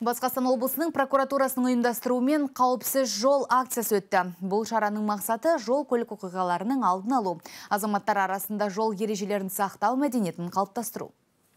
Батыс Қазақстан облысының прокуратурасының ұйымдастыруымен қауіпсіз жол акциясы өтті. Бұл шараның мақсаты жол көлік оқиғаларының алдын алу, азаматтар арасында жол ережелерін сақтау мәдениетін қалыптастыру.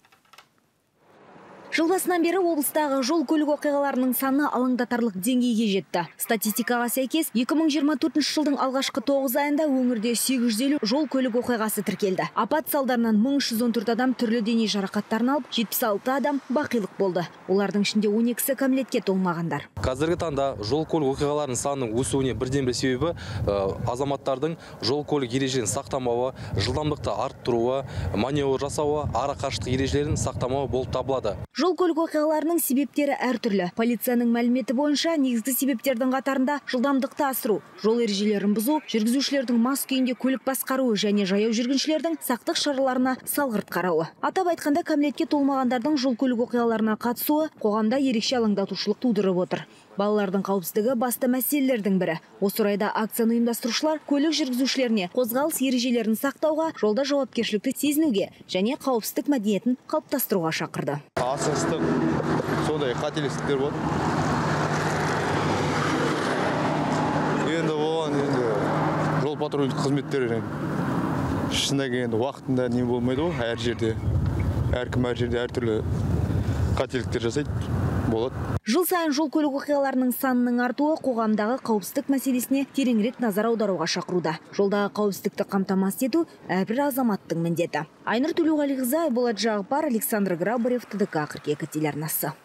Жыл басынан бері облыстағы жол көлік оқиғаларының саны алаңдатарлық деңгейге жетті. Статистикаға сәйкес, 2024 жылдың алғашқы 9 айында өңірде 850 жол көлік оқиғасы тіркелді. Апат салдарынан 1314 адам түрлі дене жарақаттарын алып, 76 адам бақилық болды. Олардың ішінде 12-сі кәмелетке толмағандар. Қазіргі таңда жол көлік оқиғаларының санының өсуіне бірден бір себебі азаматтардың жол көлік ережелерін сақтамауы, жылдамдықты арттыруы, маневр жасауы, ара қашықтық ережелерін сақтамауы болып табылады. Жол көлік оқиғаларының себептері әртүрлі. Полицияның мәліметі бойынша негізгі себептердің қатарында жылдамдықты асыру, жол ережелерін бұзу, жүргізушілердің мас күйінде көлік басқаруы және жаяу жүргіншілердің сақтық шараларына салғырт қарауы. Атап айтқанда, кәмелетке толмағандардың жол көлік оқиғаларына қатысуы қоғамда ерекше алаңдатушылық тудырып отыр. Балалардың қауіпсіздігі басты мәселелердің бірі. Осы орайда акцияны ұйымдастырушылар көлік жүргізушілеріне қозғалыс ережелерін сақтауға, жолда жауапкершілікті сезінуге және қауіпсіздік мәдениетін қалыптастыруға шақырды. Асығыстық, сондай қателіктер болады. Енді оған жол патрульдік қызметтері шынында келгенде уақытында не болмайды ғой, әр жерде. Әркім әр жерде әртүрлі қателіктер жасайды. Болады. Жыл сайын жол көлік оқиғаларының санының артуы қоғамдағы қауіпсіздік мәселесіне тереңірек назар аударуға шақыруда. Жолдағы қауіпсіздікті қамтамасыз ету әрбір азаматтың міндеті. Айнұр Төлеуғалиқызы, Айболат Жағыпар, Александр Грабарев, ТДК 42 телеарнасы.